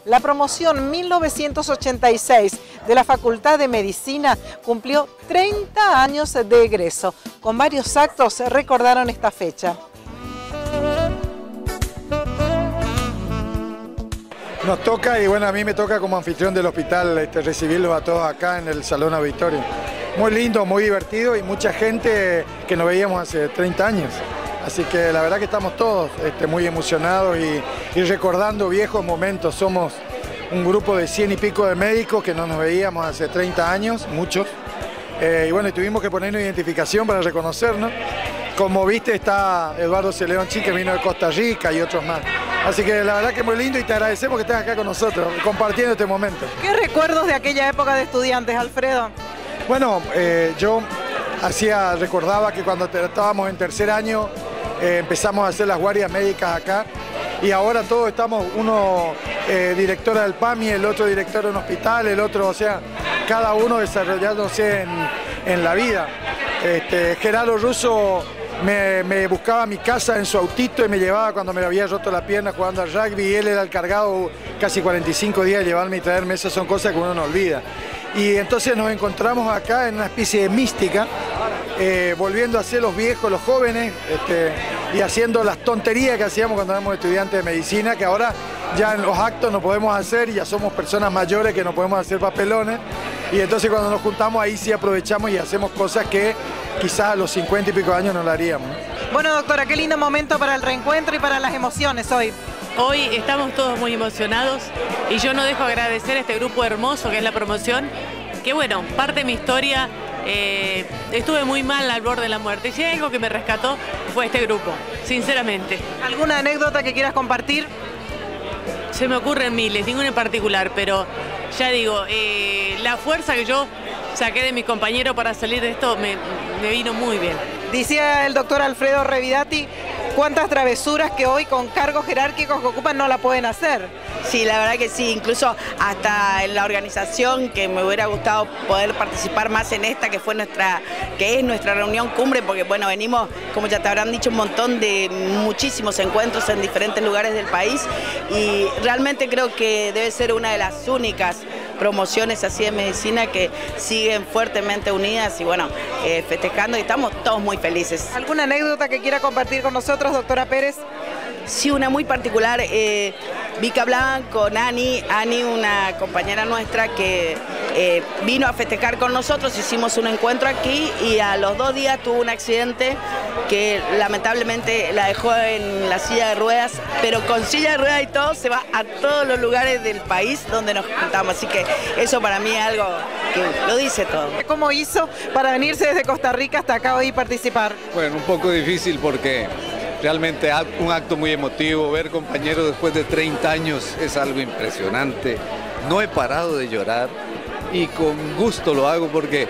La promoción 1986 de la Facultad de Medicina cumplió 30 años de egreso. Con varios actos recordaron esta fecha. Nos toca, y bueno, a mí me toca como anfitrión del hospital recibirlos a todos acá en el Salón Auditorio. Muy lindo, muy divertido y mucha gente que nos veíamos hace 30 años. Así que la verdad que estamos todos muy emocionados y recordando viejos momentos. Somos un grupo de 100 y pico de médicos que no nos veíamos hace 30 años, muchos. Y bueno, tuvimos que ponernos identificación para reconocernos. Como viste está Eduardo C. Leonchi, que vino de Costa Rica, y otros más. Así que la verdad que es muy lindo y te agradecemos que estés acá con nosotros, compartiendo este momento. ¿Qué recuerdos de aquella época de estudiantes, Alfredo? Bueno, yo recordaba que cuando estábamos en tercer año empezamos a hacer las guardias médicas acá y ahora todos estamos, uno directora del PAMI, el otro director de un hospital, el otro, o sea, cada uno desarrollándose en la vida. Gerardo Russo me buscaba a mi casa en su autito y me llevaba cuando me había roto la pierna jugando al rugby, y él era el cargado casi 45 días de llevarme y traerme. Esas son cosas que uno no olvida. Y entonces nos encontramos acá en una especie de mística, volviendo a ser los viejos, los jóvenes, y haciendo las tonterías que hacíamos cuando éramos estudiantes de medicina, que ahora ya en los actos no podemos hacer y ya somos personas mayores que no podemos hacer papelones. Y entonces cuando nos juntamos ahí sí aprovechamos y hacemos cosas que quizás a los 50 y pico años no lo haríamos. Bueno, doctora, qué lindo momento para el reencuentro y para las emociones hoy. Hoy estamos todos muy emocionados y yo no dejo de agradecer a este grupo hermoso que es la promoción, que bueno, parte de mi historia, estuve muy mal al borde de la muerte y si hay algo que me rescató fue este grupo, sinceramente. ¿Alguna anécdota que quieras compartir? Se me ocurren miles, ninguna en particular, pero ya digo, la fuerza que yo saqué de mis compañeros para salir de esto me vino muy bien. Decía el doctor Alfredo Revidati, cuántas travesuras que hoy con cargos jerárquicos que ocupan no la pueden hacer. Sí, la verdad que sí, incluso hasta en la organización, que me hubiera gustado poder participar más en esta, que es nuestra reunión cumbre, porque bueno, venimos, como ya te habrán dicho, un montón de muchísimos encuentros en diferentes lugares del país y realmente creo que debe ser una de las únicas promociones así de medicina que siguen fuertemente unidas y bueno, festejando, y estamos todos muy felices. ¿Alguna anécdota que quiera compartir con nosotros, doctora Pérez? Sí, una muy particular. Vi que hablaban con Ani, una compañera nuestra que vino a festejar con nosotros, hicimos un encuentro aquí y a los 2 días tuvo un accidente que lamentablemente la dejó en la silla de ruedas, pero con silla de ruedas y todo se va a todos los lugares del país donde nos juntamos, así que eso para mí es algo que lo dice todo. ¿Cómo hizo para venirse desde Costa Rica hasta acá hoy y participar? Bueno, un poco difícil porque realmente un acto muy emotivo, ver compañeros después de 30 años es algo impresionante. No he parado de llorar y con gusto lo hago porque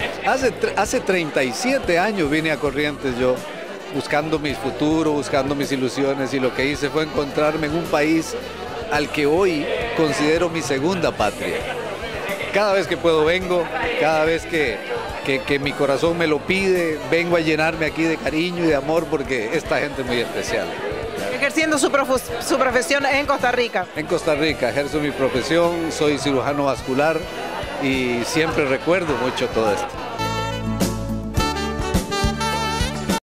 hace 37 años vine a Corrientes yo, buscando mi futuro, buscando mis ilusiones, y lo que hice fue encontrarme en un país al que hoy considero mi segunda patria. Cada vez que puedo vengo, cada vez que mi corazón me lo pide, vengo a llenarme aquí de cariño y de amor porque esta gente es muy especial. Ejerciendo su profesión en Costa Rica. En Costa Rica ejerzo mi profesión, soy cirujano vascular y siempre recuerdo mucho todo esto.